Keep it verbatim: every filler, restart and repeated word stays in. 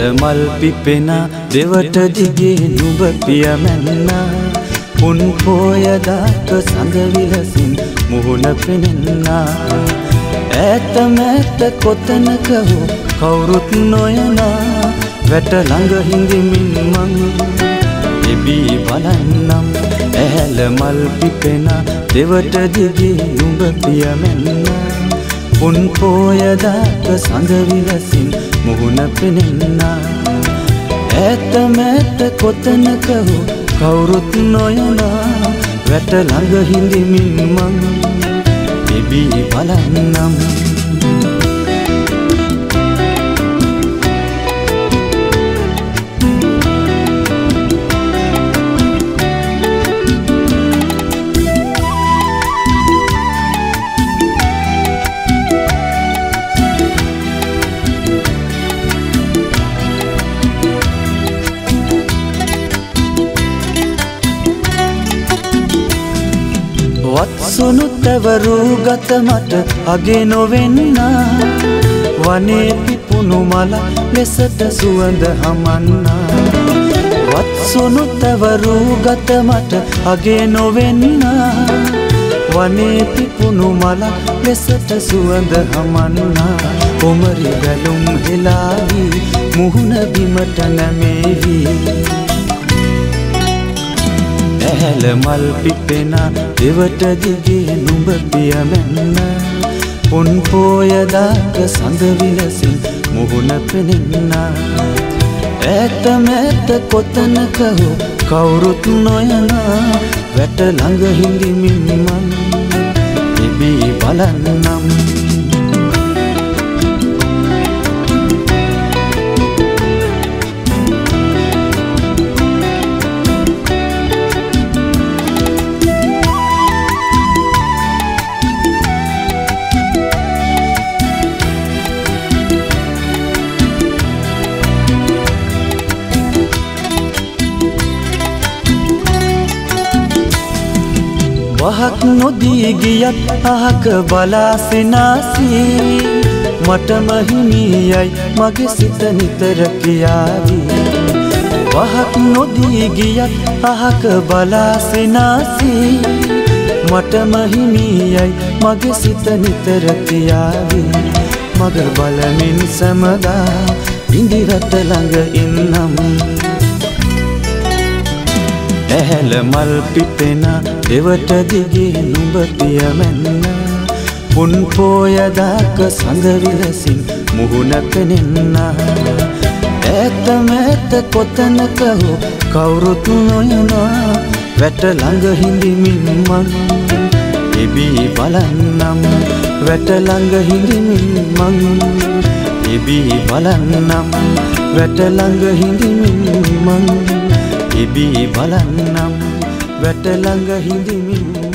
මල් පිපෙනා දෙවට දිගේ නුඹ පියමැන්නා උන් පෝය දාක සඳ විලසින් මුහුණ පෙනෙන්නා ඈත මෑත කොතනක හෝ කවුරුත් නොයනා වැට ළඟ හිඳිමින් මං එබී බලන්නම් ඇහැල මල් පිපෙනා දෙවට දිගේ නුඹ පියමැන්නා උන් පෝය දාක සඳ විලසින් මුහුණ පෙනෙන්නා ඈත මෑත කොතනක හෝ කවුරුත් නොයනා වැට ළඟ හිඳිමින් මං එබී බලන්නම් වත්සුණු තැවරු ගත මට අගේ නොවෙන්නා වනේ පිපුණු මල ලෙසට සුවඳ හමන්නා වත්සුණු තැවරු ගත මට අගේ නොවෙන්නා වනේ පිපුණු මල ලෙසට සුවඳ හමන්නා කොමරි බැලුම් හෙලාවි මුහුණ බිමට නැමේවි ඇහැල මල් පිපෙනා දෙවට දිගේ නුඹ පියමැන්නා උන් පෝය දාක සඳ විලසින් මුහුණ පෙනෙන්නා ඈත මෑත කොතනක හෝ කවුරුත් නොයනා වැට ළඟ හිඳිමින් මං එබී බලන්නම් වහක් නොදී ගියත් අහක බලා සිනාසී මටම හිමියයි මගේ සිත නිතර කියාවි වහක් නොදී ගියත් අහක බලා සිනාසී මටම හිමියයි මගේ සිත නිතර කියාවි මග බලමින් සමදා ඉඳිරට ළඟ ඉන්නම් ඇහැල මල් පිපෙනා දෙවට දිගේ නුඹ පියමැන්නා උන් පෝය දාක සඳ විලසින් මුහුණ පෙනෙන්නා ඈත මෑත කොතනක හෝ කවුරුත් නොයනා වැට ළඟ හිඳිමින් මං එබී බලන්නම් වැට ළඟ හිඳිමින් මං එබී බලන්නම් වැට ළඟ හිඳිමින් මං එබී බලන්නම් වැට ළඟ හිඳිමින්